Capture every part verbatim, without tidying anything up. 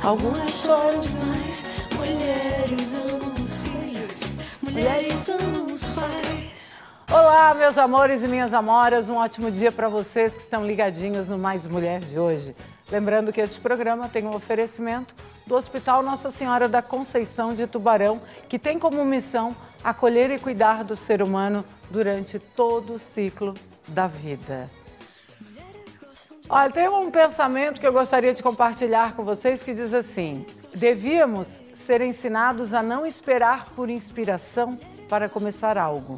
Algumas choram demais. Mulheres amam os filhos, mulheres amam os pais. Olá, meus amores e minhas amoras, um ótimo dia para vocês que estão ligadinhos no Mais Mulher de hoje. Lembrando que este programa tem um oferecimento do Hospital Nossa Senhora da Conceição de Tubarão, que tem como missão acolher e cuidar do ser humano durante todo o ciclo da vida. Olha, tem um pensamento que eu gostaria de compartilhar com vocês que diz assim: devíamos ser ensinados a não esperar por inspiração para começar algo.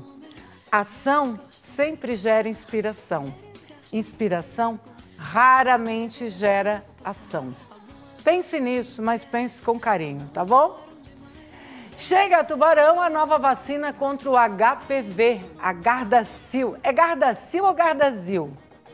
Ação sempre gera inspiração. Inspiração raramente gera ação. Pense nisso, mas pense com carinho, tá bom? Chega a Tubarão a nova vacina contra o H P V, a Gardasil. É Gardasil ou Gardasil?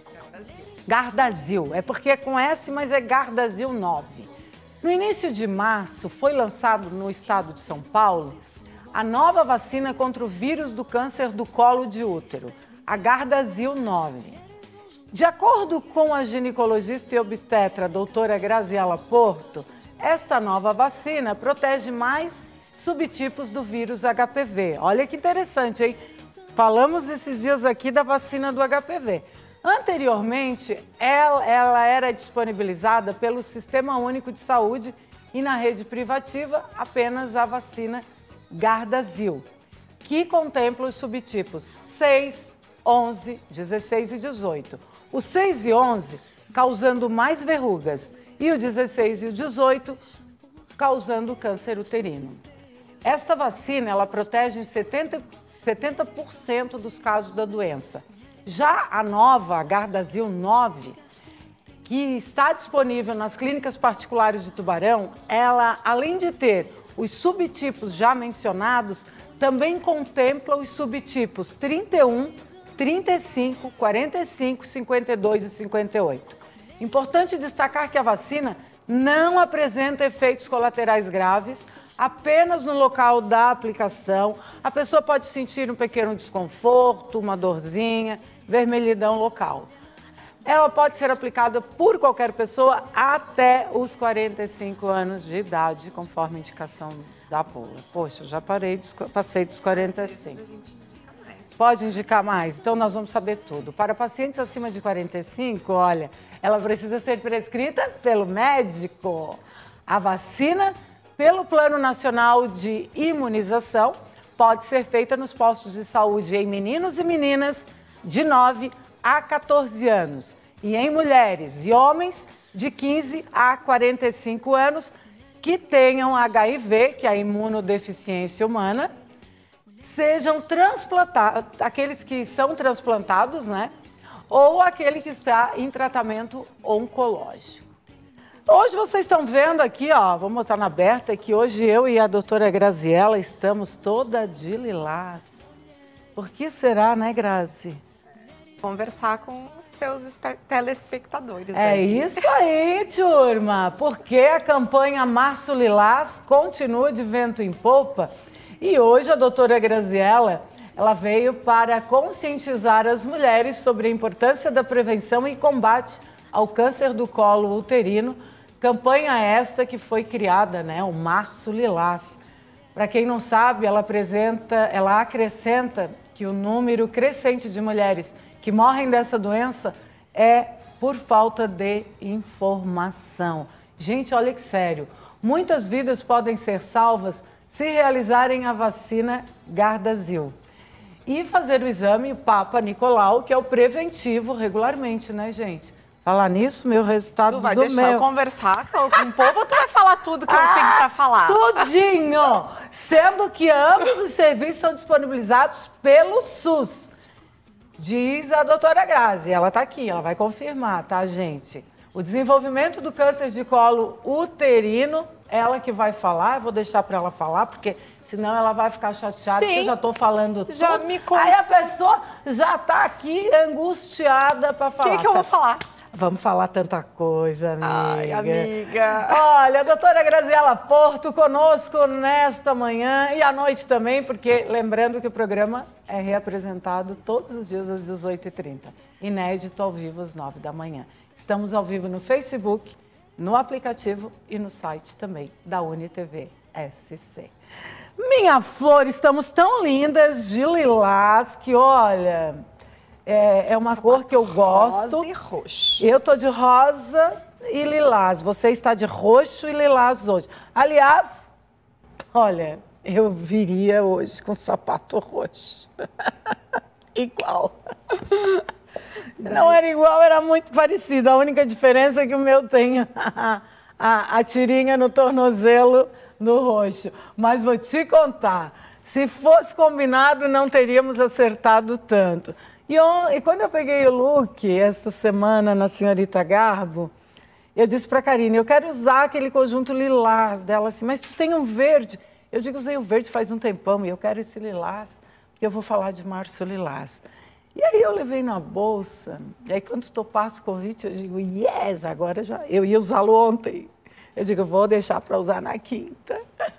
Gardasil. É porque é com S, mas é Gardasil nove. No início de março, foi lançado no estado de São Paulo a nova vacina contra o vírus do câncer do colo de útero, a Gardasil nove. De acordo com a ginecologista e obstetra doutora Graziela Porto, esta nova vacina protege mais subtipos do vírus H P V. Olha que interessante, hein? Falamos esses dias aqui da vacina do H P V. Anteriormente, ela, ela era disponibilizada pelo Sistema Único de Saúde e na rede privativa apenas a vacina Gardasil, que contempla os subtipos seis, onze, dezesseis e dezoito. O seis e onze causando mais verrugas e o dezesseis e o dezoito causando câncer uterino. Esta vacina ela protege em setenta por cento dos casos da doença. Já a nova, a Gardasil nove, que está disponível nas clínicas particulares de Tubarão, ela, além de ter os subtipos já mencionados, também contempla os subtipos trinta e um, trinta e cinco, quarenta e cinco, cinquenta e dois e cinquenta e oito. Importante destacar que a vacina não apresenta efeitos colaterais graves, apenas no local da aplicação. A pessoa pode sentir um pequeno desconforto, uma dorzinha, vermelhidão local. Ela pode ser aplicada por qualquer pessoa até os quarenta e cinco anos de idade, conforme a indicação da bula. Poxa, já parei, passei dos quarenta e cinco. Pode indicar mais? Então nós vamos saber tudo. Para pacientes acima de quarenta e cinco, olha, ela precisa ser prescrita pelo médico. A vacina, pelo Plano Nacional de Imunização, pode ser feita nos postos de saúde em meninos e meninas de nove a quatorze anos e em mulheres e homens de quinze a quarenta e cinco anos que tenham H I V, que é a imunodeficiência humana, sejam transplantados, aqueles que são transplantados, né? Ou aquele que está em tratamento oncológico. Hoje vocês estão vendo aqui, ó, vou botar na aberta, que hoje eu e a doutora Graziela estamos toda de lilás. Por que será, né, Grazi? Conversar com os teus telespectadores. É aí. isso aí, turma, porque a campanha Março Lilás continua de vento em popa e hoje a doutora Graziela, ela veio para conscientizar as mulheres sobre a importância da prevenção e combate ao câncer do colo uterino, campanha esta que foi criada, né, o Março Lilás. Para quem não sabe, ela apresenta, ela acrescenta que o número crescente de mulheres que morrem dessa doença é por falta de informação. Gente, olha que sério, muitas vidas podem ser salvas se realizarem a vacina Gardasil e fazer o exame Papa Nicolau, que é o preventivo regularmente, né, gente? Falar nisso, meu resultado do meu... Tu vai deixar eu conversar com o povo ou tu vai falar tudo que ah, eu tenho para falar? Tudinho! Sendo que ambos os serviços são disponibilizados pelo SUS. Diz a doutora Grazi, ela está aqui, ela vai confirmar, tá, gente? O desenvolvimento do câncer de colo uterino, ela que vai falar, eu vou deixar para ela falar, porque senão ela vai ficar chateada, Sim, porque eu já estou falando tudo. Já me conta. Aí a pessoa já está aqui angustiada para falar. O que, que eu vou falar? Vamos falar tanta coisa, amiga. Ai, amiga. Olha, a doutora Graziela Porto conosco nesta manhã e à noite também, porque lembrando que o programa é reapresentado todos os dias às dezoito e trinta. Inédito ao vivo às nove da manhã. Estamos ao vivo no Facebook, no aplicativo e no site também da UniTV S C. Minha flor, estamos tão lindas de lilás que, olha, é, é uma cor que eu gosto. Rosa e roxo. Eu tô de rosa e lilás. Você está de roxo e lilás hoje. Aliás, olha, eu viria hoje com sapato roxo. Igual. Não era igual, era muito parecido. A única diferença é que o meu tem a, a, a tirinha no tornozelo no roxo. Mas vou te contar, se fosse combinado, não teríamos acertado tanto. E, on, e quando eu peguei o look essa semana na Senhorita Garbo, eu disse para a Karine, eu quero usar aquele conjunto lilás dela assim, mas tu tem um verde. Eu digo, usei o verde faz um tempão e eu quero esse lilás, porque eu vou falar de Márcio Lilás. E aí eu levei na bolsa, e aí quando tu passa o convite, eu digo, yes, agora já, eu ia usá-lo ontem. Eu digo, vou deixar para usar na quinta.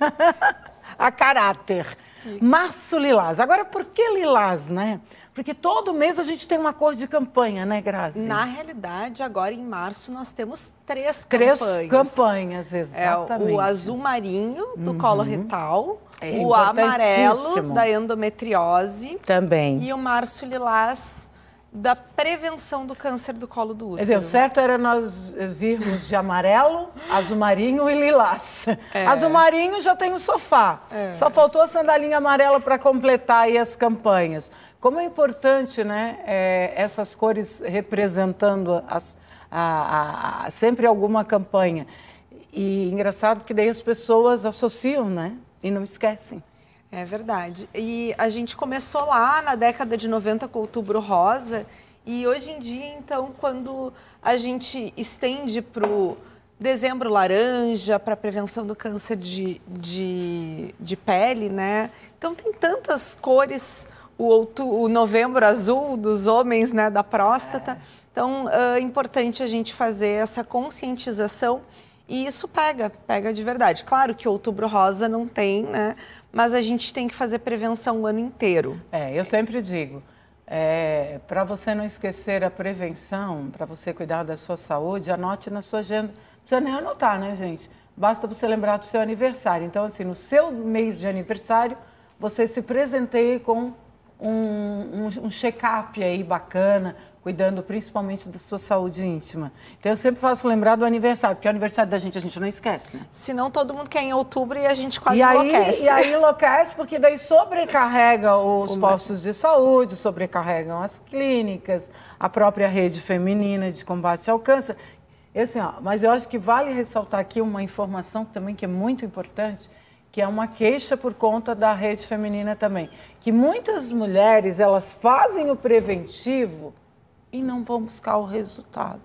A caráter. Márcio Lilás. Agora, por que Lilás, né? Porque todo mês a gente tem uma cor de campanha, né, Grazi? Na realidade, agora em março, nós temos três, três campanhas. Três campanhas, exatamente. É o azul marinho, do uhum. colo retal, é o amarelo, da endometriose. Também. E o Márcio Lilás, da prevenção do câncer do colo do útero. Quer dizer, o certo era nós virmos de amarelo, azul marinho e lilás. É. Azul marinho já tem o sofá. É. Só faltou a sandalinha amarela para completar aí as campanhas. Como é importante, né, é, essas cores representando as, a, a, a, sempre alguma campanha. E engraçado que daí as pessoas associam, né, e não esquecem. É verdade. E a gente começou lá na década de noventa com o Outubro Rosa e hoje em dia, então, quando a gente estende para o Dezembro Laranja, para a prevenção do câncer de, de, de pele, né? Então, tem tantas cores, o, outu, o Novembro Azul dos homens, né, da próstata. É. Então, é importante a gente fazer essa conscientização e isso pega, pega de verdade. Claro que o Outubro Rosa não tem, né? Mas a gente tem que fazer prevenção o ano inteiro. É, eu sempre digo, é, para você não esquecer a prevenção, para você cuidar da sua saúde, anote na sua agenda. Não precisa nem anotar, né, gente? Basta você lembrar do seu aniversário. Então, assim, no seu mês de aniversário, você se presenteie com um, um, um check-up aí bacana, cuidando principalmente da sua saúde íntima. Então, eu sempre faço lembrar do aniversário, porque o aniversário da gente a gente não esquece, né? Senão todo mundo quer em outubro e a gente quase e aí, enlouquece. E aí enlouquece, porque daí sobrecarrega os postos de saúde, sobrecarregam as clínicas, a própria rede feminina de combate ao câncer. E assim, ó, mas eu acho que vale ressaltar aqui uma informação também que é muito importante, que é uma queixa por conta da rede feminina também, que muitas mulheres, elas fazem o preventivo e não vão buscar o resultado.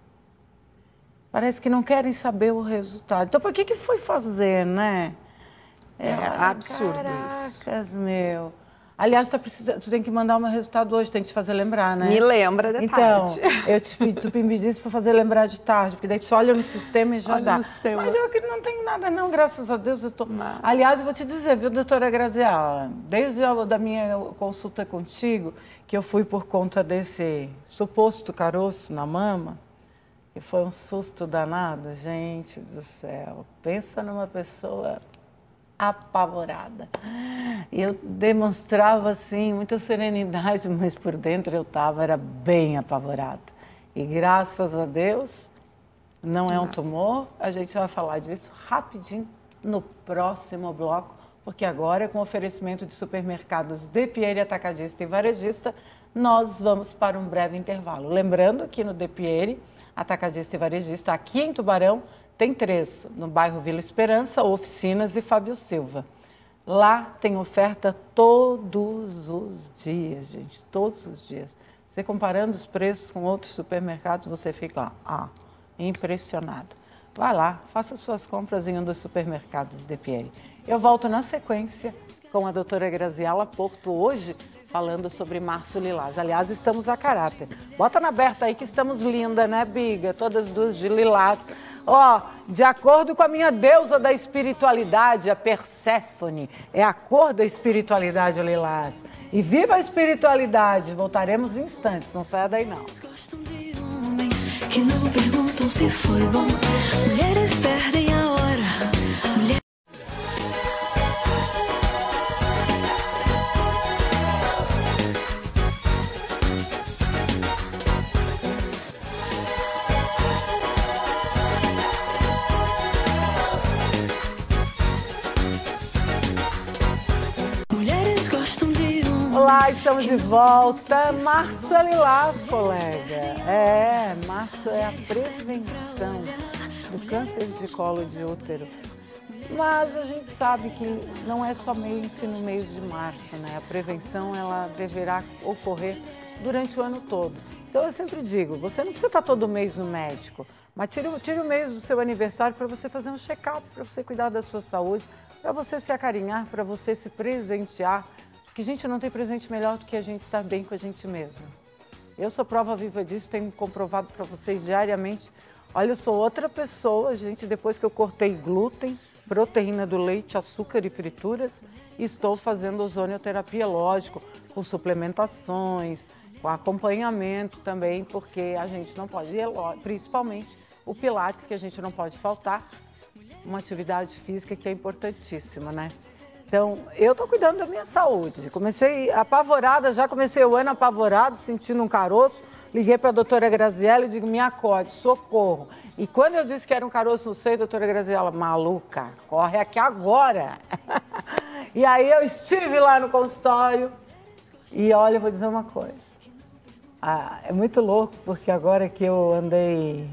Parece que não querem saber o resultado. Então, por que que foi fazer, né? É, é absurdo isso. Caracas, meu. Aliás, tu, precisa, tu tem que mandar o meu resultado hoje, tem que te fazer lembrar, né? Me lembra de então, tarde. Então, eu te, tu me disse para fazer lembrar de tarde, porque daí tu só olha no sistema e já olha dá. No sistema. Mas eu aqui não tenho nada não, graças a Deus eu tô... Mas... Aliás, eu vou te dizer, viu, doutora Graziela, desde a da minha consulta contigo, que eu fui por conta desse suposto caroço na mama, e foi um susto danado, gente do céu. Pensa numa pessoa apavorada. E eu demonstrava, assim, muita serenidade, mas por dentro eu estava, era bem apavorada. E graças a Deus, não é um tumor. A gente vai falar disso rapidinho no próximo bloco, porque agora, com oferecimento de supermercados Depieri, Atacadista e Varejista, nós vamos para um breve intervalo. Lembrando que no Depieri, Atacadista e Varejista, aqui em Tubarão, tem três, no bairro Vila Esperança, Oficinas e Fábio Silva. Lá tem oferta todos os dias, gente, todos os dias. Você comparando os preços com outros supermercados, você fica ah, impressionado. Vai lá, faça suas compras em um dos supermercados Depieri. Eu volto na sequência com a doutora Graziela Porto, hoje falando sobre Márcio Lilás. Aliás, estamos a caráter. Bota na aberta aí que estamos linda, né, Biga? Todas duas de lilás. Ó, de acordo com a minha deusa da espiritualidade, a Perséfone, é a cor da espiritualidade, o lilás. E viva a espiritualidade! Voltaremos em instantes, não saia daí não. que não perguntam se foi bom. Mulheres perdem a hora. Mulher... Mulheres gostam de um... Olá, estamos de volta. Março é lilás, colega. É, março é a prevenção do câncer de colo de útero. Mas a gente sabe que não é somente no mês de março, né? A prevenção, ela deverá ocorrer durante o ano todo. Então eu sempre digo, você não precisa estar todo mês no médico, mas tire, tire o mês do seu aniversário para você fazer um check-up, para você cuidar da sua saúde, para você se acarinhar, para você se presentear. Porque a gente não tem presente melhor do que a gente estar bem com a gente mesma. Eu sou prova viva disso, tenho comprovado para vocês diariamente. Olha, eu sou outra pessoa, gente, depois que eu cortei glúten, proteína do leite, açúcar e frituras, e estou fazendo ozonioterapia, lógico, com suplementações, com acompanhamento também, porque a gente não pode, principalmente o Pilates, que a gente não pode faltar, uma atividade física que é importantíssima, né? Então, eu estou cuidando da minha saúde. Comecei apavorada, já comecei o ano apavorado, sentindo um caroço. Liguei para a doutora Graziella e digo, me acorde, socorro. E quando eu disse que era um caroço no seio, doutora Graziella, maluca, corre aqui agora. E aí eu estive lá no consultório e olha, eu vou dizer uma coisa. Ah, é muito louco, porque agora que eu andei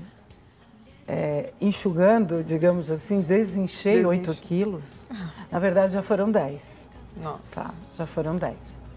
é, enxugando, digamos assim, desinchei oito quilos. Na verdade, já foram dez. Nossa. Tá, já foram dez.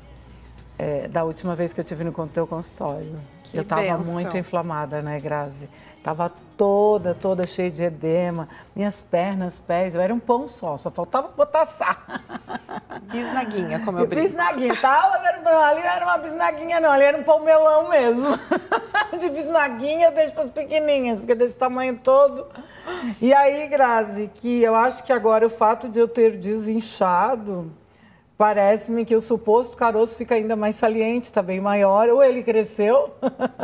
É, da última vez que eu tive no teu consultório. Que eu estava bênção. muito inflamada, né, Grazi? Tava toda, toda cheia de edema, minhas pernas, pés, eu era um pão só, só faltava botar sal. Bisnaguinha, como eu brinco. Bisnaguinha, tava, ali não era uma bisnaguinha não, ali era um pão melão mesmo. De bisnaguinha eu deixo para as pequenininhas, porque desse tamanho todo. E aí, Grazi, que eu acho que agora o fato de eu ter desinchado, parece-me que o suposto caroço fica ainda mais saliente, está bem maior, ou ele cresceu.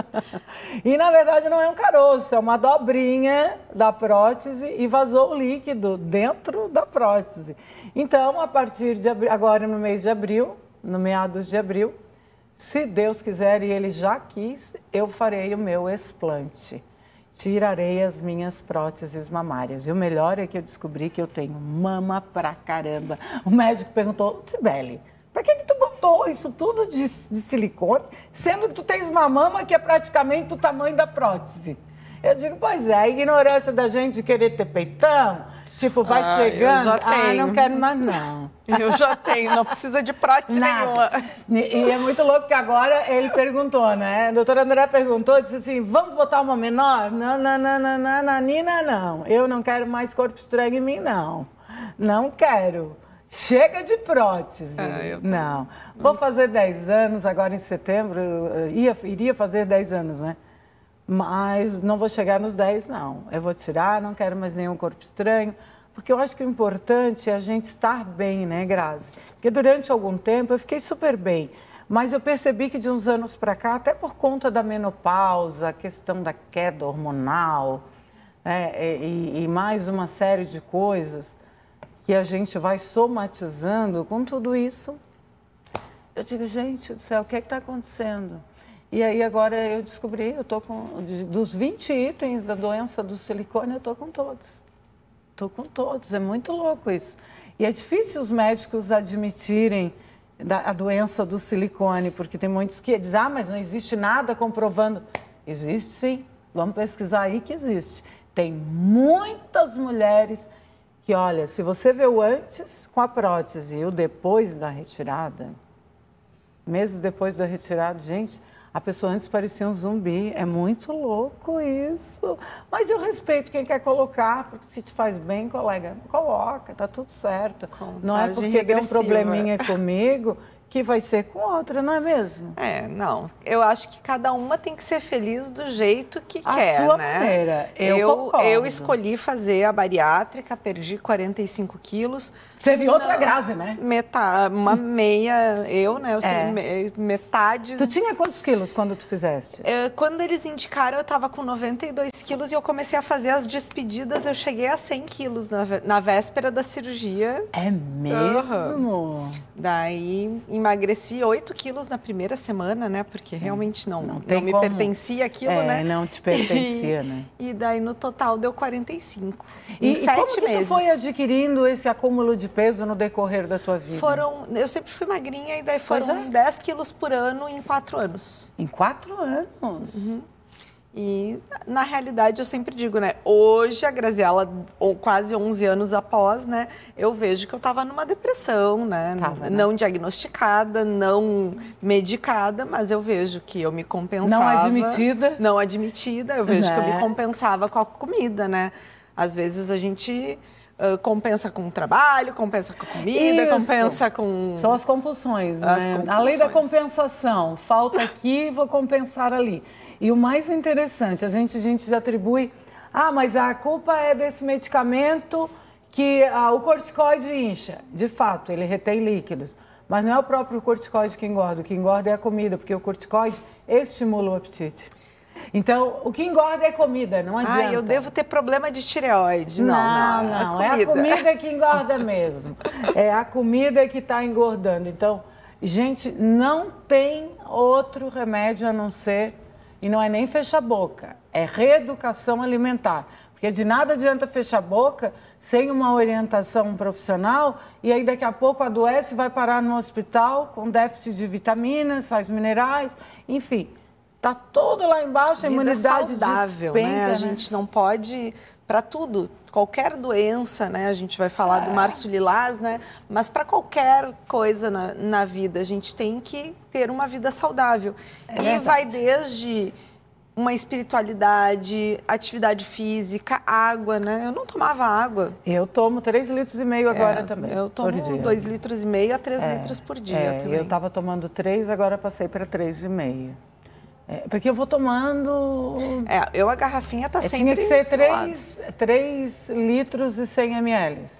E na verdade não é um caroço, é uma dobrinha da prótese e vazou o líquido dentro da prótese. Então, a partir de abril, agora no mês de abril, no meados de abril, se Deus quiser e Ele já quis, eu farei o meu explante. Tirarei as minhas próteses mamárias. E o melhor é que eu descobri que eu tenho mama pra caramba. O médico perguntou, Sibeli, pra que que tu botou isso tudo de, de silicone, sendo que tu tens uma mama que é praticamente o tamanho da prótese? Eu digo, pois é, a ignorância da gente de querer ter peitão, tipo, vai ah, chegando, eu já tenho. Ah, não quero mais não. Eu já tenho, não precisa de prótese Nada. nenhuma. E, e é muito louco, porque agora ele perguntou, né? A doutora André perguntou, disse assim, vamos botar uma menor? Não, não, não, não, não, não, Nina, não. Eu não quero mais corpo estranho em mim, não. Não quero. Chega de prótese. Ah, não. Vou fazer dez anos, agora em setembro, ia, iria fazer dez anos, né? Mas não vou chegar nos dez, não. Eu vou tirar, não quero mais nenhum corpo estranho. Porque eu acho que o importante é a gente estar bem, né, Grazi? Porque durante algum tempo eu fiquei super bem, mas eu percebi que de uns anos para cá, até por conta da menopausa, a questão da queda hormonal, né, e, e mais uma série de coisas que a gente vai somatizando com tudo isso, eu digo, gente do céu, o que é que está acontecendo? E aí agora eu descobri, eu tô com, dos vinte itens da doença do silicone, eu estou com todos. Estou com todos, é muito louco isso. E é difícil os médicos admitirem a doença do silicone, porque tem muitos que dizem, ah, mas não existe nada comprovando. Existe sim, vamos pesquisar aí que existe. Tem muitas mulheres que, olha, se você vê o antes com a prótese e o depois da retirada, meses depois da retirada, gente, a pessoa antes parecia um zumbi. É muito louco isso. Mas eu respeito quem quer colocar, porque se te faz bem, colega, coloca, tá tudo certo. Contagem Não é porque deu um probleminha comigo que vai ser com outra, não é mesmo? É, não. Eu acho que cada uma tem que ser feliz do jeito que a quer, sua né? maneira. Eu, eu, concordo. eu escolhi fazer a bariátrica, perdi quarenta e cinco quilos. Teve outra Grazi, né? Metade, uma meia, eu, né? Eu sei, É. me- metade. Tu tinha quantos quilos quando tu fizeste? É, quando eles indicaram, eu tava com noventa e dois quilos e eu comecei a fazer as despedidas, eu cheguei a cem quilos na, vé- na véspera da cirurgia. É mesmo? Daí emagreci oito quilos na primeira semana, né? Porque realmente não, Não não, tem me como. pertencia aquilo, É, né? não te pertencia, e, né? E daí no total deu quarenta e cinco. E, Em e sete como que meses. tu foi adquirindo esse acúmulo de peso no decorrer da tua vida? Foram, eu sempre fui magrinha e daí Pois foram é. dez quilos por ano em quatro anos. Em quatro anos? Uhum. E, na realidade, eu sempre digo, né? Hoje, a Graziela, ou quase onze anos após, né? Eu vejo que eu estava numa depressão, né? Tava, né? Não diagnosticada, não medicada, mas eu vejo que eu me compensava. Não admitida. Não admitida. Eu vejo Né? que eu me compensava com a comida, né? Às vezes a gente uh, compensa com o trabalho, compensa com a comida, Isso. compensa com... São as compulsões, As né? compulsões. A lei da compensação. Falta aqui, vou compensar ali. E o mais interessante, a gente, a gente atribui... Ah, mas a culpa é desse medicamento que ah, o corticoide incha. De fato, ele retém líquidos. Mas não é o próprio corticoide que engorda. O que engorda é a comida, porque o corticoide estimula o apetite. Então, o que engorda é comida, não adianta. Ah, eu devo ter problema de tireoide. Não, Não, não, não, é a comida que engorda mesmo. É a comida que está engordando. Então, gente, não tem outro remédio a não ser, e não é nem fechar a boca, é reeducação alimentar. Porque de nada adianta fechar a boca sem uma orientação profissional e aí daqui a pouco adoece e vai parar no hospital com déficit de vitaminas, sais minerais, enfim. Tá tudo lá embaixo, a Vida imunidade saudável, despenca, né? A né? gente não pode, para tudo, qualquer doença, né? A gente vai falar do Márcio Lilás, né? Mas para qualquer coisa na, na vida, a gente tem que ter uma vida saudável. É e verdade. vai desde uma espiritualidade, atividade física, água, né? Eu não tomava água. Eu tomo três litros e meio agora É, também. Eu tomo por dia. dois litros e meio a três É, litros por dia é, também. eu estava tomando três, agora passei para três e meio. É, porque eu vou tomando... É, eu a garrafinha tá É, sempre tinha que ser do lado. três, três litros e cem mililitros.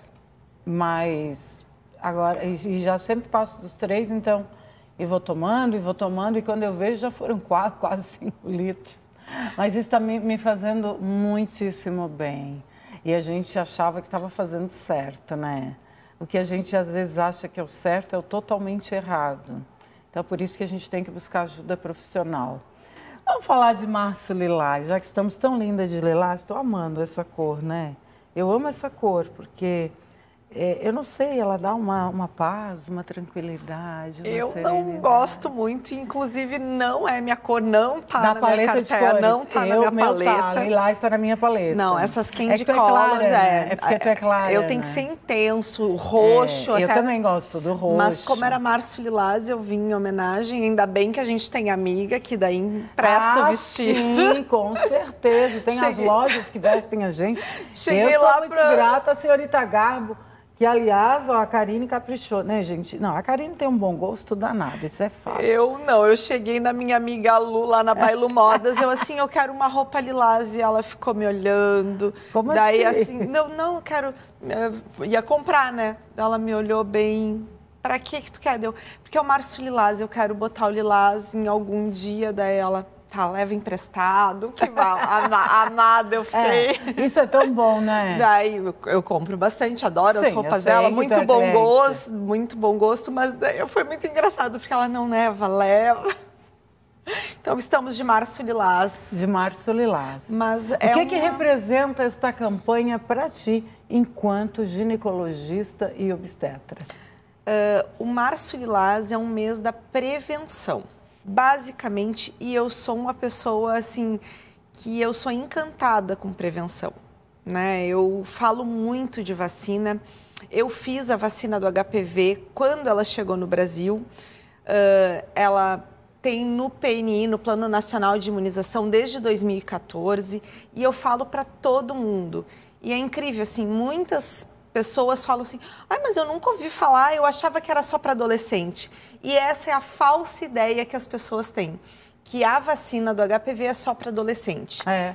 Mas agora, e e já sempre passo dos três, então eu vou tomando e vou tomando, e quando eu vejo já foram quatro, quase cinco litros. Mas isso está me, me fazendo muitíssimo bem. E a gente achava que estava fazendo certo, né? O que a gente às vezes acha que é o certo é o totalmente errado. Então, por isso que a gente tem que buscar ajuda profissional. Vamos falar de Márcio Lilás, já que estamos tão lindas de lilás. Estou amando essa cor, né? Eu amo essa cor, porque, é, eu não sei, ela dá uma, uma paz, uma tranquilidade, uma Eu não serenidade. gosto muito, inclusive não é minha cor, não tá Da na minha paleta de cartela, cores. não tá eu, na minha meu paleta. Tá, Lilás está na minha paleta. Não, essas candy é que tu é colors, clara, é, né? É porque tu é clara, eu tenho né? que ser intenso, roxo. É, eu até, também gosto do roxo. Mas como era Márcio Lilás, eu vim em homenagem, ainda bem que a gente tem amiga que daí empresta ah, o vestido. Sim, com certeza. Tem Cheguei- as lojas que vestem a gente. Cheguei eu sou lá muito pra- grata à senhorita Garbo, que, aliás, ó, a Karine caprichou, né, gente? Não, a Karine tem um bom gosto danado, isso é fato. Eu não, eu cheguei na minha amiga Lu, lá na Bailo Modas, eu assim, eu quero uma roupa lilás, e ela ficou me olhando. Como Daí assim? assim, não, não, eu quero, eu ia comprar, né? Ela me olhou bem, pra que que tu quer? Deu, porque é o Márcio Lilás, eu quero botar o lilás em algum dia, daí ela... Tá, leva emprestado, que mal, ama- amada, eu fiquei. É, isso é tão bom, né? Daí eu, eu compro bastante, adoro Sim, as eu roupas sei dela, que muito tu é bom cliente. gosto, muito bom gosto, mas daí foi muito engraçado, porque ela não leva, leva. Então estamos de Márcio Lilás. De Márcio Lilás. Mas o é que, que uma- representa esta campanha para ti, enquanto ginecologista e obstetra? Uh, o Márcio Lilás é um mês da prevenção, basicamente, e eu sou uma pessoa assim que eu sou encantada com prevenção, né? Eu falo muito de vacina. Eu fiz a vacina do H P V quando ela chegou no Brasil. Uh, ela tem no P N I, no Plano Nacional de Imunização, desde dois mil e quatorze, e eu falo para todo mundo. E é incrível, assim, muitas pessoas falam assim, ai, mas eu nunca ouvi falar, eu achava que era só para adolescente. E essa é a falsa ideia que as pessoas têm, que a vacina do H P V é só para adolescente. É.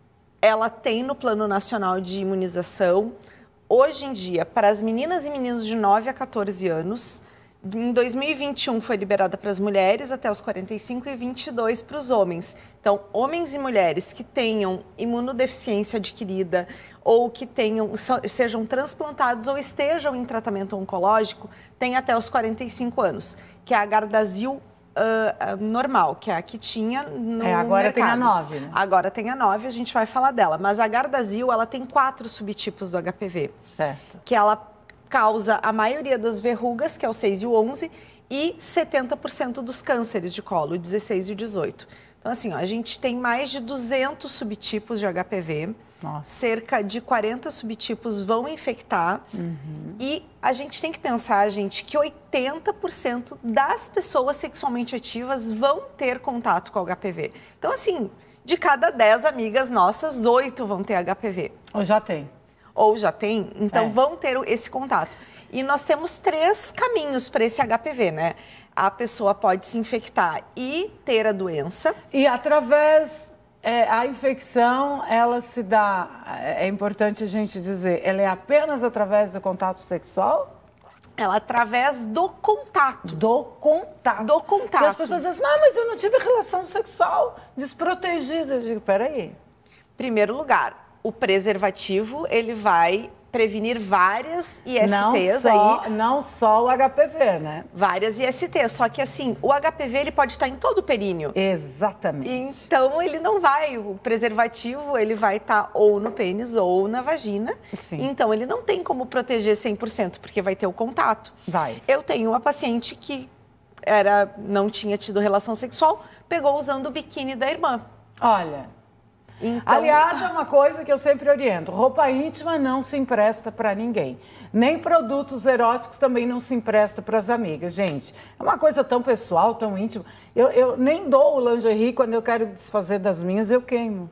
Ela tem no Plano Nacional de Imunização, hoje em dia, para as meninas e meninos de nove a quatorze anos. Em dois mil e vinte e um foi liberada para as mulheres até os quarenta e cinco e vinte e dois para os homens. Então, homens e mulheres que tenham imunodeficiência adquirida ou que tenham, sejam transplantados ou estejam em tratamento oncológico, têm até os quarenta e cinco anos, que é a Gardasil Uh, uh, normal, que é a que tinha no é, agora mercado. tem a nove, né? Agora tem a nove, a gente vai falar dela. Mas a Gardasil, ela tem quatro subtipos do H P V. Certo. Que ela causa a maioria das verrugas, que é o seis e o onze, e setenta por cento dos cânceres de colo, o dezesseis e o dezoito. Então, assim, ó, a gente tem mais de duzentos subtipos de H P V. Nossa. Cerca de quarenta subtipos vão infectar. Uhum. E a gente tem que pensar, gente, que oitenta por cento das pessoas sexualmente ativas vão ter contato com o H P V. Então, assim, de cada dez amigas nossas, oito vão ter H P V. Ou já tem. Ou já tem, então é. vão ter esse contato. E nós temos três caminhos para esse H P V, né? A pessoa pode se infectar e ter a doença. E através... É, a infecção, ela se dá, é importante a gente dizer, ela é apenas através do contato sexual? Ela através do contato. Do contato. Do contato. Porque as pessoas dizem, ah, mas eu não tive relação sexual desprotegida. Eu digo, peraí. Primeiro lugar, o preservativo, ele vai prevenir várias I S Ts não só, aí. Não só o H P V, né? Várias I S Ts, só que assim, o H P V ele pode estar em todo o períneo. Exatamente. Então ele não vai, o preservativo ele vai estar ou no pênis ou na vagina. Sim. Então ele não tem como proteger cem por cento, porque vai ter o contato. Vai. Eu tenho uma paciente que era, não tinha tido relação sexual, pegou usando o biquíni da irmã. Olha... Então... Aliás, é uma coisa que eu sempre oriento, roupa íntima não se empresta para ninguém, nem produtos eróticos também não se empresta para as amigas, gente, é uma coisa tão pessoal, tão íntima, eu, eu nem dou o lingerie, quando eu quero desfazer das minhas, eu queimo.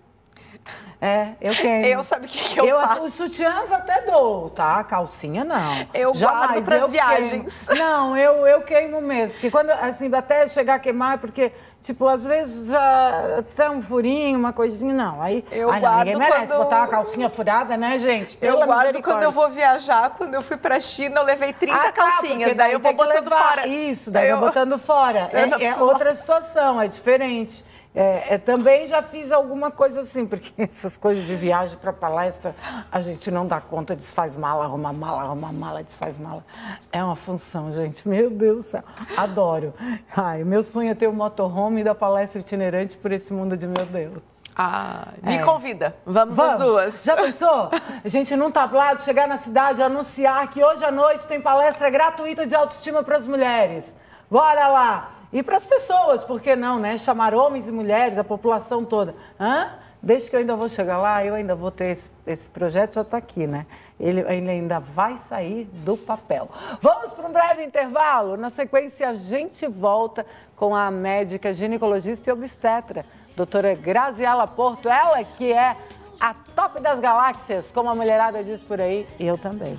É, eu queimo. Eu sabe o que, que eu, eu faço? Os sutiãs até dou, tá? Calcinha não. Eu Jamais, guardo para as viagens. Queimo. Não, eu, eu queimo mesmo. Porque quando, assim, até chegar a queimar, porque, tipo, às vezes já tá um furinho, uma coisinha, não. Aí, eu ai, guardo não, ninguém merece quando... botar uma calcinha furada, né, gente? Pela eu guardo quando eu vou viajar. Quando eu fui pra China, eu levei trinta ah, calcinhas. Tá, daí, daí eu vou botando levar... fora. Isso, daí eu vou botando fora. É, é outra situação, é diferente. É, é, também já fiz alguma coisa assim, porque essas coisas de viagem para palestra, a gente não dá conta, desfaz mala, arruma mala, arruma mala, desfaz mala. É uma função, gente. Meu Deus do céu. Adoro. Ai, meu sonho é ter um motorhome da palestra itinerante por esse mundo de meu Deus. Ah, me é. convida. Vamos, Vamos as duas. Já pensou? A gente num tablado, chegar na cidade, anunciar que hoje à noite tem palestra gratuita de autoestima para as mulheres. Bora lá! E para as pessoas, por que não, né? Chamar homens e mulheres, a população toda. Hã? Desde que eu ainda vou chegar lá, eu ainda vou ter esse, esse projeto, já está aqui, né? Ele, ele ainda vai sair do papel. Vamos para um breve intervalo. Na sequência, a gente volta com a médica ginecologista e obstetra, doutora Graziela Porto, ela que é a top das galáxias, como a mulherada diz por aí, e eu também.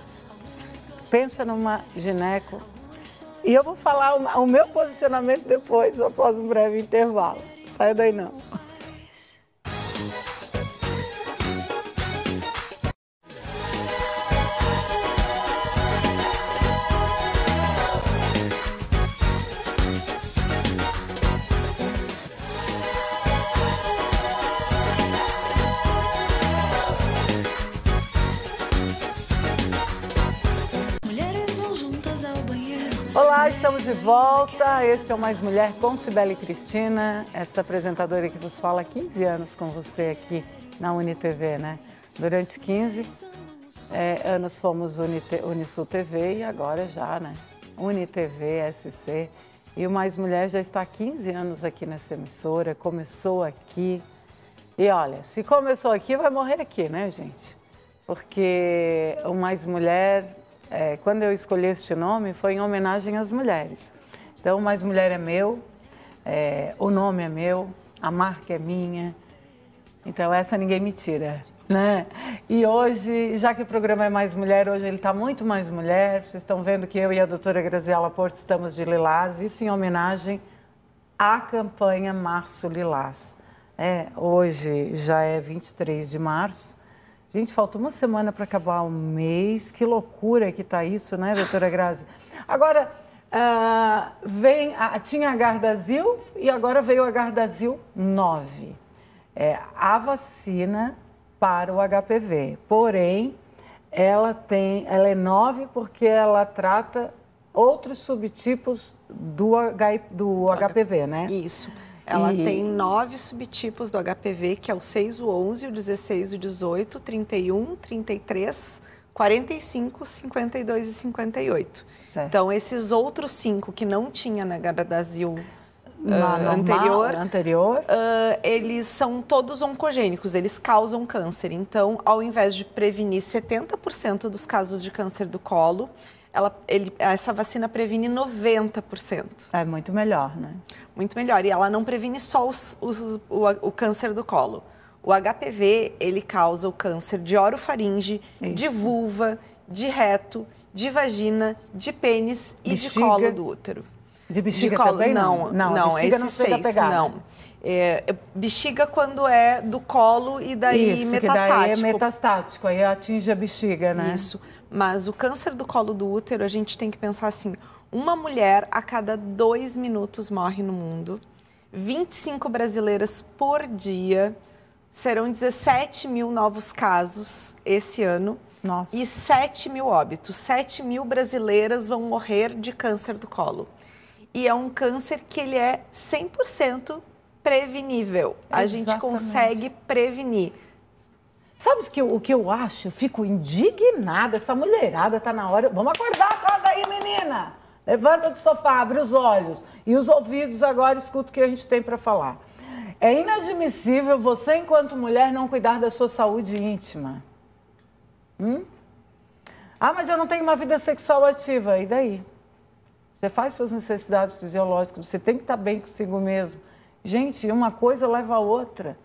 Pensa numa gineco. E eu vou falar o, o meu posicionamento depois, após um breve intervalo. Saia daí não. Olá, estamos de volta. Este é o Mais Mulher com Cibele Cristina, essa apresentadora que vos fala há quinze anos com você aqui na UniTV, né? Durante quinze é, anos fomos Unite, Unisul T V e agora já, né? UniTV, S C. E o Mais Mulher já está há quinze anos aqui nessa emissora, começou aqui. E olha, se começou aqui, vai morrer aqui, né, gente? Porque o Mais Mulher... É, quando eu escolhi este nome, foi em homenagem às mulheres. Então, Mais Mulher é meu, é, o nome é meu, a marca é minha. Então, essa ninguém me tira, né? E hoje, já que o programa é Mais Mulher, hoje ele está muito mais mulher. Vocês estão vendo que eu e a doutora Graziela Porto estamos de lilás, isso em homenagem à campanha Março Lilás. É, hoje já é vinte e três de março. Gente, falta uma semana para acabar o mês. Que loucura que está isso, né, doutora Grazi? Agora, uh, vem, a, tinha a Gardasil e agora veio a Gardasil nove. É a vacina para o H P V. Porém, ela, tem, ela é nove porque ela trata outros subtipos do, H, do H P V, né? Isso. Ela e... tem nove subtipos do H P V, que é o seis, o onze, o dezesseis, o dezoito, trinta e um, trinta e três, quarenta e cinco, cinquenta e dois e cinquenta e oito. Certo. Então, esses outros cinco que não tinha na Gardasil Na, uh, normal, anterior, anterior. Uh, eles são todos oncogênicos, eles causam câncer. Então, ao invés de prevenir setenta por cento dos casos de câncer do colo, ela, ele, essa vacina previne noventa por cento. É muito melhor, né? Muito melhor. E ela não previne só os, os, o, o câncer do colo. O H P V, ele causa o câncer de orofaringe, Isso. de vulva, de reto, de vagina, de pênis e bexiga. De colo do útero. De bexiga de colo, também? Não, não, não bexiga esses não seis, não. É, bexiga quando é do colo e daí Isso, metastático. Que daí é metastático, aí atinge a bexiga, né? Isso, mas o câncer do colo do útero, a gente tem que pensar assim, uma mulher a cada dois minutos morre no mundo, vinte e cinco brasileiras por dia, serão dezessete mil novos casos esse ano. Nossa. E sete mil óbitos, sete mil brasileiras vão morrer de câncer do colo. E é um câncer que ele é cem por cento prevenível. Exatamente. A gente consegue prevenir. Sabe o que, eu, o que eu acho? Eu fico indignada. Essa mulherada tá na hora... Vamos acordar, acorda aí, menina! Levanta do sofá, abre os olhos. E os ouvidos agora escuta o que a gente tem para falar. É inadmissível você, enquanto mulher, não cuidar da sua saúde íntima. Hum? Ah, mas eu não tenho uma vida sexual ativa. E daí? Você faz suas necessidades fisiológicas, você tem que estar bem consigo mesmo. Gente, uma coisa leva a outra.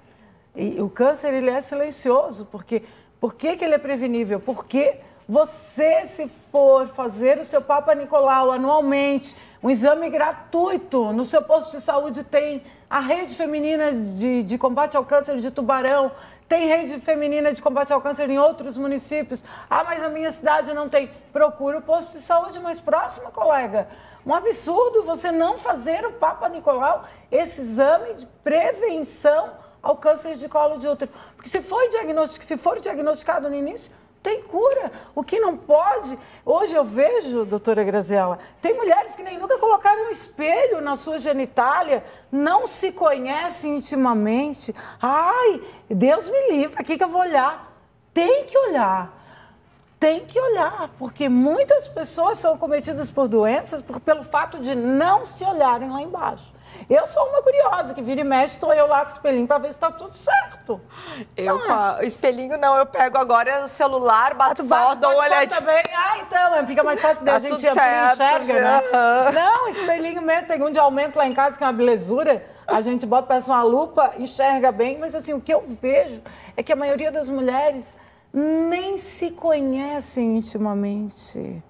E o câncer, ele é silencioso. Porque, por que que ele é prevenível? Porque você, se for fazer o seu Papa Nicolau anualmente, um exame gratuito, no seu posto de saúde tem a rede feminina de, de combate ao câncer de Tubarão, tem rede feminina de combate ao câncer em outros municípios. Ah, mas a minha cidade não tem. Procura o posto de saúde mais próximo, colega. Um absurdo você não fazer o Papa Nicolau, esse exame de prevenção ao câncer de colo de útero. Porque se for diagnosticado, se for diagnosticado no início, tem cura. O que não pode... Hoje eu vejo, doutora Graziela, tem mulheres que nem nunca colocaram um espelho na sua genitália, não se conhecem intimamente. Ai, Deus me livre, aqui que eu vou olhar. Tem que olhar. Tem que olhar, porque muitas pessoas são cometidas por doenças por, pelo fato de não se olharem lá embaixo. Eu sou uma curiosa, que vira e mexe, estou eu lá com o espelhinho para ver se está tudo certo. Eu com a, o espelhinho não, eu pego agora o celular, bato foto, dou uma olhadinha. Também. Ah, então, fica mais fácil da tá gente enxerga, né? Não, espelhinho mesmo, tem um de aumento lá em casa, que é uma belezura. A gente bota, parece uma lupa, enxerga bem, mas assim, o que eu vejo é que a maioria das mulheres nem se conhecem intimamente.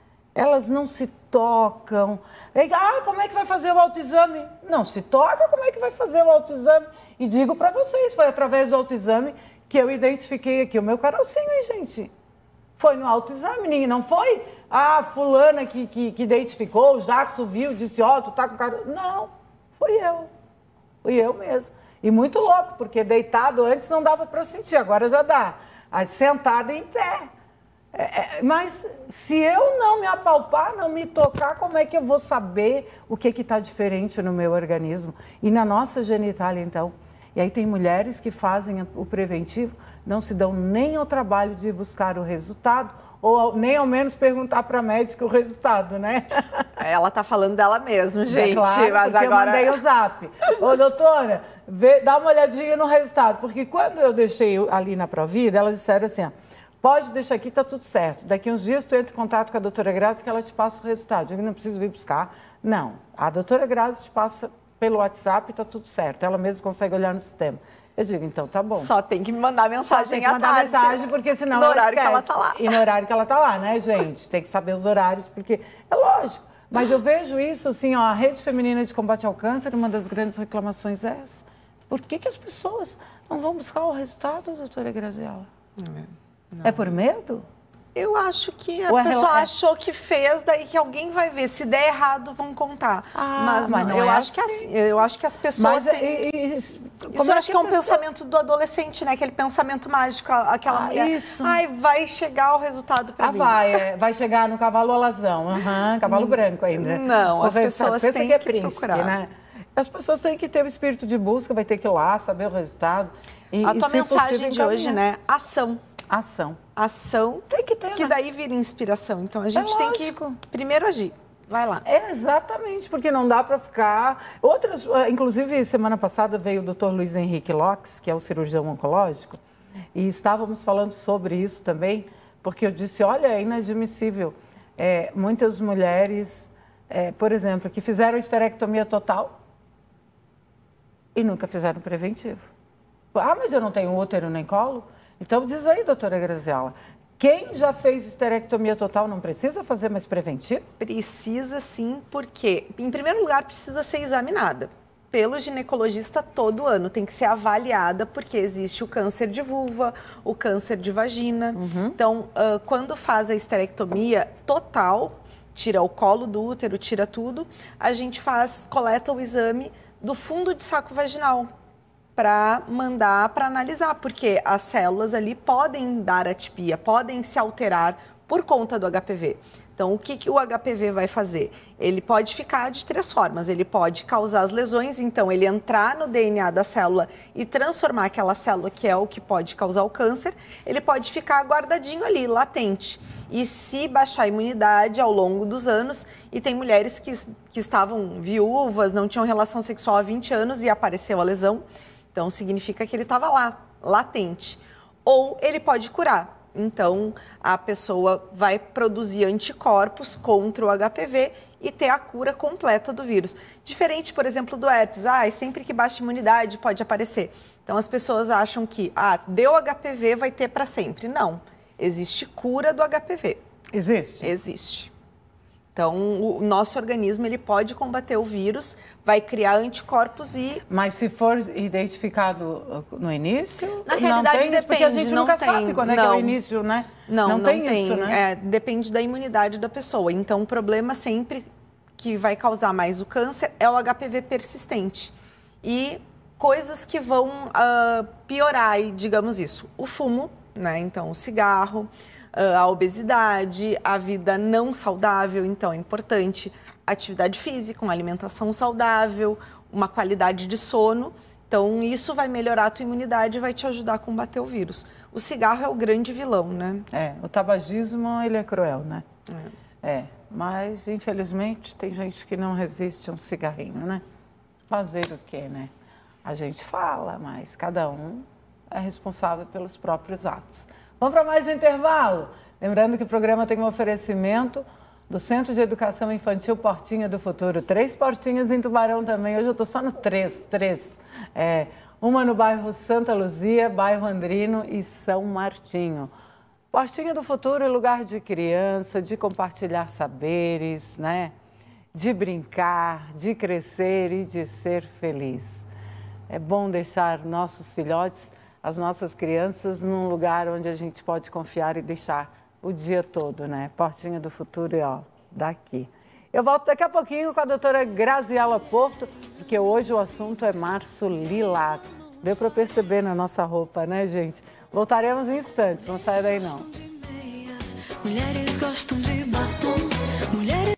Elas não se tocam. Ah, como é que vai fazer o autoexame? Não se toca, como é que vai fazer o autoexame? E digo para vocês, foi através do autoexame que eu identifiquei aqui o meu carocinho, hein, gente? Foi no autoexame, não foi a fulana que, que, que identificou, o Jackson viu, disse, ó, oh, tu tá com carocinho. Não, fui eu. Fui eu mesmo. E muito louco, porque deitado antes não dava para sentir, agora já dá. Sentada em pé. É, é, mas se eu não me apalpar, não me tocar, como é que eu vou saber o que está diferente no meu organismo? E na nossa genitália, então. E aí tem mulheres que fazem o preventivo, não se dão nem ao trabalho de buscar o resultado, ou nem ao menos perguntar para a médica o resultado, né? Ela tá falando dela mesmo, gente. É claro, mas agora eu mandei o zap. Ô, doutora, vê, dá uma olhadinha no resultado. Porque quando eu deixei ali na Provida, elas disseram assim, ó, pode deixar aqui, tá tudo certo. Daqui uns dias tu entra em contato com a doutora Grazi que ela te passa o resultado. Eu não preciso vir buscar. Não, a doutora Grazi te passa pelo WhatsApp e tá tudo certo. Ela mesma consegue olhar no sistema. Eu digo, então tá bom. Só tem que me mandar mensagem Só tem que à mandar tarde. mensagem, porque senão no ela horário esquece. que ela tá lá. E no horário que ela tá lá, né, gente? Tem que saber os horários, porque é lógico. Mas eu vejo isso, assim, ó, a Rede Feminina de Combate ao Câncer, uma das grandes reclamações é essa. Por que que as pessoas não vão buscar o resultado, doutora Graziela? É, é por medo? Eu acho que a Ou é pessoa rel- é- achou que fez, daí que alguém vai ver. Se der errado, vão contar. Ah, mas mas não, não eu é acho que é assim. assim. Eu acho que as pessoas Mas têm... e- e- e- Isso como eu acho que é um a pessoa- pensamento do adolescente, né? Aquele pensamento mágico, a- aquela Ah, mulher. isso. Ai, vai chegar o resultado pra Ah, mim. vai, é, vai chegar no cavalo alazão, aham, cavalo branco ainda. Não, O as resultado, pessoas pensa têm que é que príncipe, procurar. né? As pessoas têm que ter o espírito de busca, vai ter que ir lá, saber o resultado. E, A e, tua se mensagem possível, de hoje, encaminhar. né? Ação. Ação. Ação Tem que ter, que né? daí vira inspiração. Então a gente tem que lógico. primeiro agir. Vai lá. É, exatamente, porque não dá para ficar... Outras, ah, inclusive, semana passada veio o doutor Luiz Henrique Lopes, que é o cirurgião oncológico, e estávamos falando sobre isso também, porque eu disse, olha, é inadmissível. É, muitas mulheres, é, por exemplo, que fizeram esterectomia total e nunca fizeram preventivo. Ah, mas eu não tenho útero nem colo? Então diz aí, doutora Graziela, quem já fez esterectomia total não precisa fazer mais preventivo? Precisa sim, porque, em primeiro lugar, precisa ser examinada pelo ginecologista todo ano. Tem que ser avaliada, porque existe o câncer de vulva, o câncer de vagina. Uhum. Então, uh, quando faz a esterectomia total, tira o colo do útero, tira tudo, a gente faz, coleta o exame do fundo de saco vaginal, para mandar para analisar, porque as células ali podem dar atipia, podem se alterar por conta do H P V. Então, o que, que o H P V vai fazer? Ele pode ficar de três formas. Ele pode causar as lesões, então ele entrar no D N A da célula e transformar aquela célula que é o que pode causar o câncer. Ele pode ficar guardadinho ali, latente. E se baixar a imunidade ao longo dos anos, e tem mulheres que, que estavam viúvas, não tinham relação sexual há vinte anos e apareceu a lesão, então significa que ele estava lá, latente. Ou ele pode curar. Então, a pessoa vai produzir anticorpos contra o H P V e ter a cura completa do vírus. Diferente, por exemplo, do herpes. Ah, sempre que baixa a imunidade pode aparecer. Então, as pessoas acham que, ah, deu H P V, vai ter para sempre. Não. Existe cura do H P V. Existe? Existe. Então, o nosso organismo ele pode combater o vírus, vai criar anticorpos e... Mas se for identificado no início, Na não realidade, tem isso, porque a depende, gente não nunca tem. sabe quando é que é Não. o início, né? Não, não, tem, tem. isso, né? É, depende da imunidade da pessoa. Então, o problema sempre que vai causar mais o câncer é o H P V persistente. E coisas que vão uh, piorar, digamos isso. O fumo, né? Então, o cigarro, uh, a obesidade, a vida não saudável. Então, é importante atividade física, uma alimentação saudável, uma qualidade de sono. Então, isso vai melhorar a tua imunidade e vai te ajudar a combater o vírus. O cigarro é o grande vilão, né? É, o tabagismo, ele é cruel, né? É. é, mas infelizmente tem gente que não resiste a um cigarrinho, né? Fazer o quê, né? A gente fala, mas cada um é responsável pelos próprios atos. Vamos para mais um intervalo? Lembrando que o programa tem um oferecimento do Centro de Educação Infantil Portinha do Futuro. Três portinhas em Tubarão também. Hoje eu estou só no três, três. É, uma no bairro Santa Luzia, bairro Andrino e São Martinho. Portinha do Futuro é lugar de criança, de compartilhar saberes, né? De brincar, de crescer e de ser feliz. É bom deixar nossos filhotes, as nossas crianças, num lugar onde a gente pode confiar e deixar o dia todo, né? Portinha do Futuro, ó, daqui. Eu volto daqui a pouquinho com a doutora Graziela Porto, porque hoje o assunto é Março Lilás. Deu para perceber na nossa roupa, né, gente? Voltaremos em instantes, não saia daí não. Mulheres gostam de batom. Mulheres...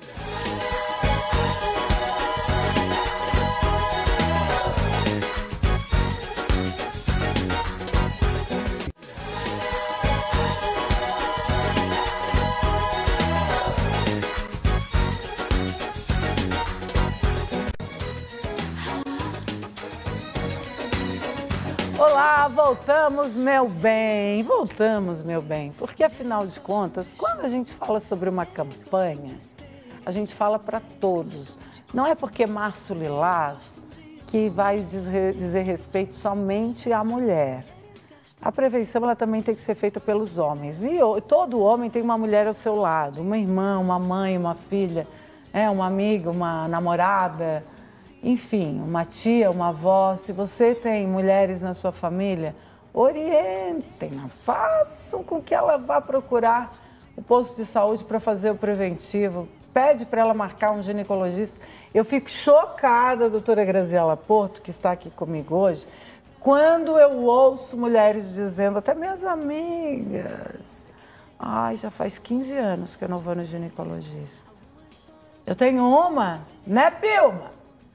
Olá, voltamos, meu bem, voltamos, meu bem, porque afinal de contas, quando a gente fala sobre uma campanha, a gente fala para todos. Não é porque Março Lilás que vai dizer, dizer respeito somente à mulher. A prevenção ela também tem que ser feita pelos homens. E todo homem tem uma mulher ao seu lado, uma irmã, uma mãe, uma filha, é, uma amiga, uma namorada, enfim, uma tia, uma avó. Se você tem mulheres na sua família, orientem, façam com que ela vá procurar o posto de saúde para fazer o preventivo. Pede para ela marcar um ginecologista. Eu fico chocada, doutora Graziela Porto, que está aqui comigo hoje, quando eu ouço mulheres dizendo, até minhas amigas, ai, já faz quinze anos que eu não vou no ginecologista. Eu tenho uma, né, Pilma?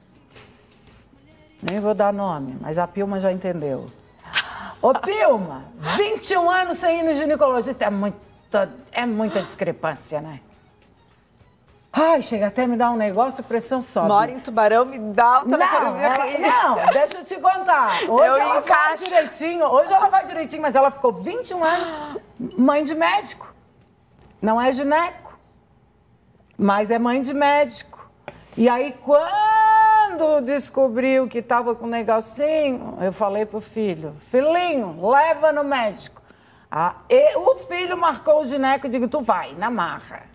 Nem vou dar nome, mas a Pilma já entendeu. Ô, Pilma, vinte e um anos sem ir no ginecologista, é muita, é muita discrepância, né? Ai, chega até a me dar um negócio, a pressão sobe. Mora em Tubarão, me dá o telefone. Não, ela, não, deixa eu te contar. Hoje eu ela encaixo. vai direitinho, hoje ela vai direitinho, mas ela ficou vinte e um anos mãe de médico. Não é gineco, mas é mãe de médico. E aí, quando descobriu que estava com um negocinho, eu falei pro filho, filhinho, leva no médico. Ah, e o filho marcou o gineco e digo, tu vai, na marra.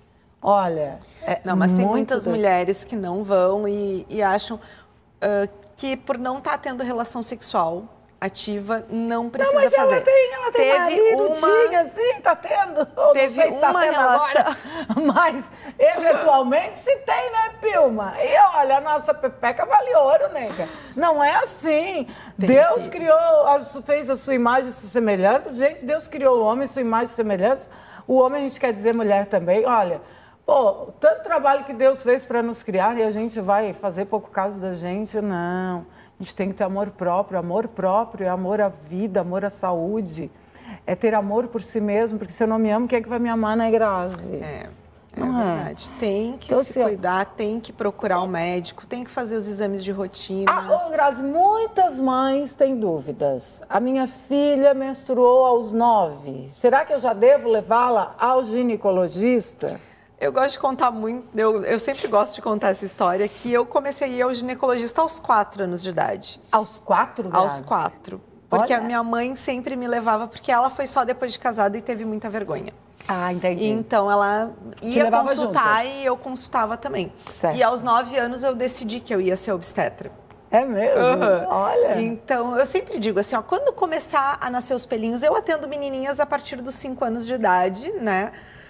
Olha, é não, mas tem muito muitas doido. mulheres que não vão e, e acham uh, que por não estar tendo relação sexual ativa, não precisa não, mas fazer. Ela tem, ela tem teve marido, uma... tinha, sim, tá tendo. Ou Teve não sei se tá uma tendo relação... agora, mas eventualmente se tem, né, Pilma? E olha, a nossa pepeca vale ouro, nega. Não é assim. Tem Deus que... criou, a, fez a sua imagem e sua semelhança. Gente, Deus criou o homem, sua imagem e semelhança. O homem, a gente quer dizer mulher também. Olha, pô, tanto trabalho que Deus fez para nos criar e a gente vai fazer pouco caso da gente, não. A gente tem que ter amor próprio. Amor próprio é amor à vida, amor à saúde. É ter amor por si mesmo, porque se eu não me amo, quem é que vai me amar, né, Grazi? É, é não verdade. É? Tem que então, se assim, cuidar, tem que procurar o médico, tem que fazer os exames de rotina. Ah, ô, Grazi, muitas mães têm dúvidas. A minha filha menstruou aos nove. Será que eu já devo levá-la ao ginecologista? Eu gosto de contar muito, eu, eu sempre gosto de contar essa história, que eu comecei a ir ao ginecologista aos quatro anos de idade. Aos quatro, Grazi? Aos quatro. Porque Olha. a minha mãe sempre me levava, porque ela foi só depois de casada e teve muita vergonha. Ah, entendi. E então ela Te ia levava consultar junto. E eu consultava também. Certo. E aos nove anos eu decidi que eu ia ser obstetra. É mesmo? Uhum. Olha. Então, eu sempre digo assim, ó, quando começar a nascer os pelinhos, eu atendo menininhas a partir dos cinco anos de idade, né?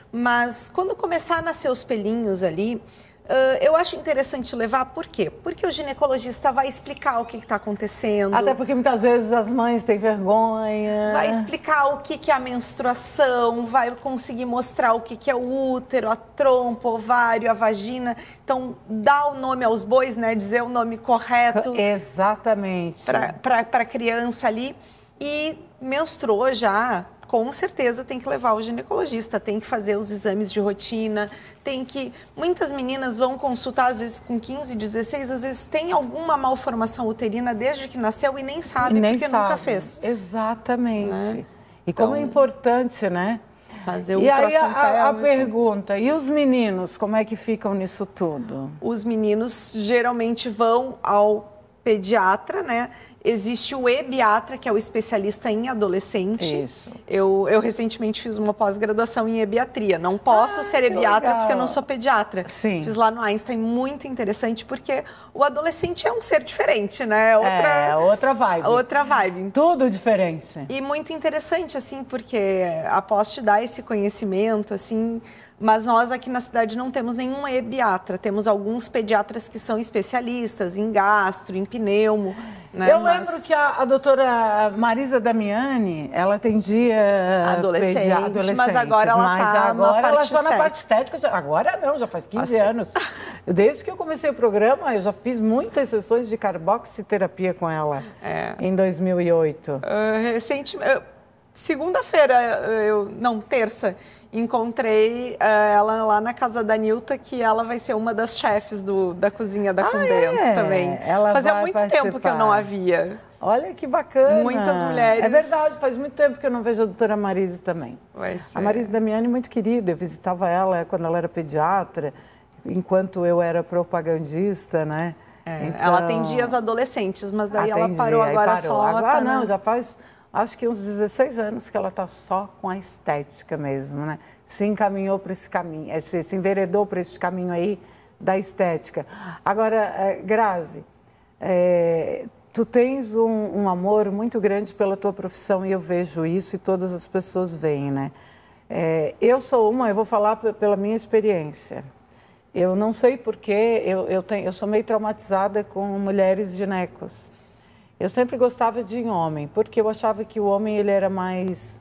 Mas quando começar a nascer os pelinhos ali, uh, eu acho interessante levar, por quê? Porque o ginecologista vai explicar o que está acontecendo. Até porque muitas vezes as mães têm vergonha. Vai explicar o que, que é a menstruação, vai conseguir mostrar o que, que é o útero, a trompa, o ovário, a vagina. Então, dá o nome aos bois, né? Dizer o nome correto. Exatamente. Para a criança ali. E menstruou já, com certeza tem que levar o ginecologista, tem que fazer os exames de rotina, tem que... Muitas meninas vão consultar, às vezes com quinze, dezesseis, às vezes tem alguma malformação uterina desde que nasceu e nem sabe, e nem porque sabe. nunca fez. Exatamente. Né? E Então, como é importante, né? Fazer o E aí ultrassom a, a pélvico. pergunta, e os meninos, como é que ficam nisso tudo? Os meninos geralmente vão ao pediatra, né? Existe o ebiatra, que é o especialista em adolescente. Isso. Eu, eu recentemente fiz uma pós-graduação em ebiatria. Não posso Ah, ser que ebiatra legal. porque eu não sou pediatra. Sim. Fiz lá no Einstein, muito interessante, porque o adolescente é um ser diferente, né? Outra, É, outra vibe. outra vibe. Tudo diferente. E muito interessante, assim, porque após te dar esse conhecimento, assim... Mas nós aqui na cidade não temos nenhum ebiatra. Temos alguns pediatras que são especialistas em gastro, em pneumo. Né? Eu Mas... lembro que a, a doutora Marisa Damiani, ela atendia Adolescente, pedi- adolescentes, mas agora ela mas tá agora na ela parte só na parte estética. estética. já- Agora não, já faz quinze Bastante. anos. Eu, desde que eu comecei o programa, eu já fiz muitas sessões de carboxiterapia com ela, É. em dois mil e oito. Uh, recentemente, segunda-feira, eu não, terça, encontrei uh, ela lá na casa da Nilta, que ela vai ser uma das chefes do, da cozinha da Ah, Convento é? também. Ela Fazia vai muito tempo que eu participar. não a via. Olha que bacana. Muitas mulheres. É verdade, faz muito tempo que eu não vejo a doutora Marisa também. Vai ser. A Marisa Damiani é muito querida, eu visitava ela quando ela era pediatra, enquanto eu era propagandista, né? É, então, ela atendia as adolescentes, mas daí atendia, ela parou agora parou. só. Agora tá não, na... já faz acho que uns dezesseis anos que ela está só com a estética mesmo, né? Se encaminhou para esse caminho, se, se enveredou para esse caminho aí da estética. Agora, é, Grazi, é, tu tens um, um amor muito grande pela tua profissão e eu vejo isso e todas as pessoas veem, né? É, eu sou uma, eu vou falar pela minha experiência. Eu não sei porquê, eu, eu, tenho, eu sou meio traumatizada com mulheres ginecos. Eu sempre gostava de homem, porque eu achava que o homem ele era mais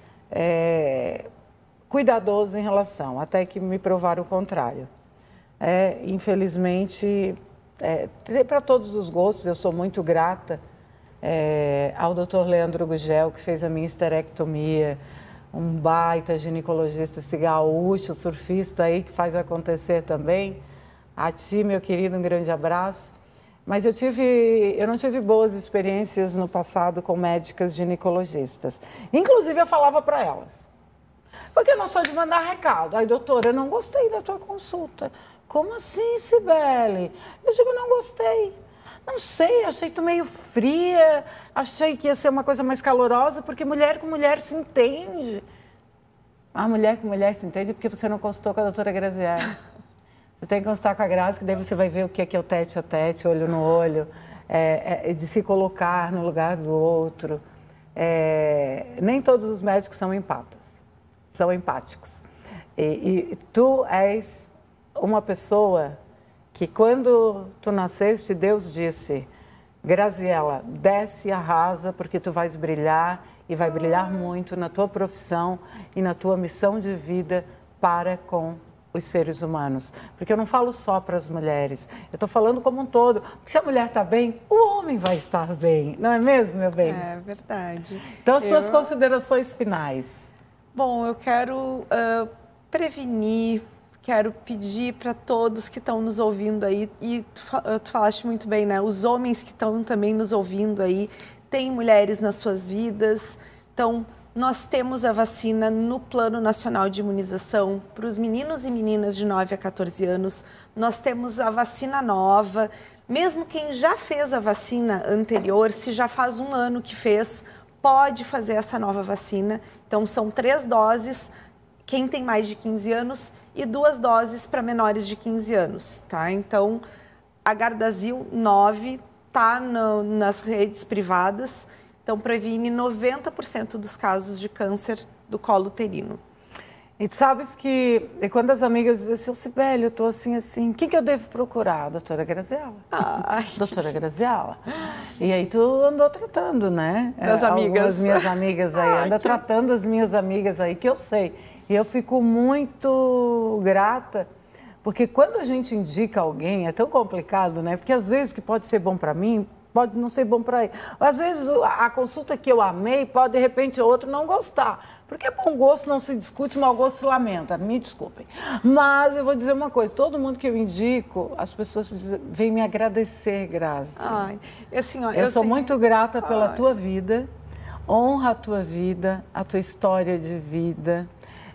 é, cuidadoso em relação, até que me provaram o contrário. É, infelizmente, é, para todos os gostos, eu sou muito grata é, ao doutor Leandro Gugel, que fez a minha esterectomia, um baita ginecologista, esse gaúcho, surfista aí, que faz acontecer também. A ti, meu querido, um grande abraço. Mas eu, tive, eu não tive boas experiências no passado com médicas ginecologistas. Inclusive, eu falava para elas. Porque eu não sou de mandar recado. Aí, doutora, eu não gostei da tua consulta. Como assim, Cibele? Eu digo, não gostei. Não sei, achei tu meio fria, achei que ia ser uma coisa mais calorosa, porque mulher com mulher se entende. A mulher com mulher se entende porque você não consultou com a doutora Graziella. Você tem que consultar com a Grazi, que daí você vai ver o que é, que é o tete a tete, olho no olho, é, é, de se colocar no lugar do outro. É, nem todos os médicos são empatas, são empáticos. E, e tu és uma pessoa que quando tu nasceste, Deus disse, Graziella, desce e arrasa, porque tu vais brilhar e vai brilhar muito na tua profissão e na tua missão de vida para com os seres humanos. Porque eu não falo só para as mulheres, eu estou falando como um todo. Porque se a mulher está bem, o homem vai estar bem, não é mesmo, meu bem? É verdade. Então, as tuas eu... considerações finais. Bom, eu quero uh, prevenir, quero pedir para todos que estão nos ouvindo aí, e tu, tu falaste muito bem, né? Os homens que estão também nos ouvindo aí, têm mulheres nas suas vidas, então nós temos a vacina no Plano Nacional de Imunização para os meninos e meninas de nove a quatorze anos, nós temos a vacina nova, mesmo quem já fez a vacina anterior, se já faz um ano que fez, pode fazer essa nova vacina, então são três doses, quem tem mais de quinze anos, e duas doses para menores de quinze anos, tá? Então, a Gardasil nove está nas redes privadas, então previne noventa por cento dos casos de câncer do colo uterino. E tu sabes que e quando as amigas dizem assim, Cibele, eu estou assim, assim, quem que eu devo procurar? Doutora Graziella. Ai. Doutora Graziella. E aí tu andou tratando, né? Das é, amigas. As minhas amigas aí, Ai, anda que... tratando as minhas amigas aí, que eu sei. E eu fico muito grata, porque quando a gente indica alguém, é tão complicado, né? Porque às vezes o que pode ser bom para mim, pode não ser bom para ele. Às vezes a consulta que eu amei, pode de repente o outro não gostar. Porque bom gosto não se discute, mau gosto se lamenta, me desculpem. Mas eu vou dizer uma coisa, todo mundo que eu indico, as pessoas vêm me agradecer, Grazi. Ai, assim, ó, eu, eu sou sei... muito grata pela Ai. tua vida, honra a tua vida, a tua história de vida.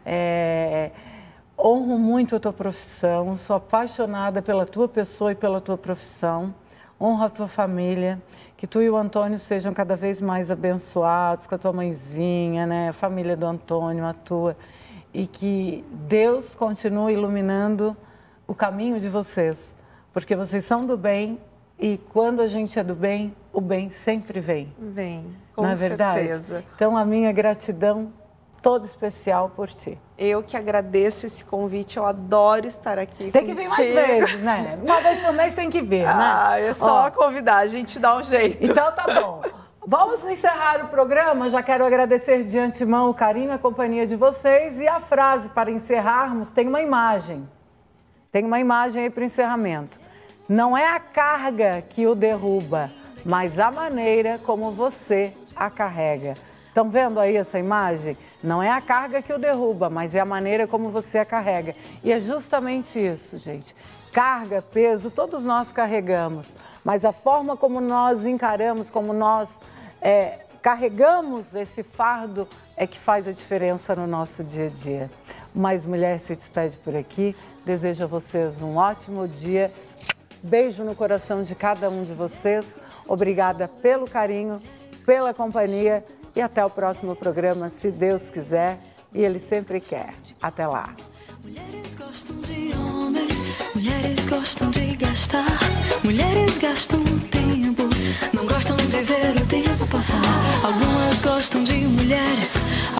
É, honro muito a tua profissão, sou apaixonada pela tua pessoa e pela tua profissão, honro a tua família, que tu e o Antônio sejam cada vez mais abençoados, com a tua mãezinha, né, a família do Antônio, a tua, e que Deus continue iluminando o caminho de vocês, porque vocês são do bem e quando a gente é do bem, o bem sempre vem. Vem, com não é verdade? certeza. Então, a minha gratidão todo especial por ti. Eu que agradeço esse convite, eu adoro estar aqui. Tem que vir mais vezes, né? Uma vez por mês tem que vir, né? Ah, é só Ó, convidar, a gente dá um jeito. Então tá bom. Vamos encerrar o programa, já quero agradecer de antemão o carinho e a companhia de vocês e a frase para encerrarmos tem uma imagem. Tem uma imagem aí para o encerramento. Não é a carga que o derruba, mas a maneira como você a carrega. Estão vendo aí essa imagem? Não é a carga que o derruba, mas é a maneira como você a carrega. E é justamente isso, gente. Carga, peso, todos nós carregamos. Mas a forma como nós encaramos, como nós é, carregamos esse fardo é que faz a diferença no nosso dia a dia. Mais Mulher se despede por aqui. Desejo a vocês um ótimo dia. Beijo no coração de cada um de vocês. Obrigada pelo carinho, pela companhia e até o próximo programa, se Deus quiser e Ele sempre quer. Até lá. Mulheres gostam de homens, mulheres gostam de gastar, mulheres gastam o tempo, não gostam de ver o tempo passar. Algumas gostam de mulheres.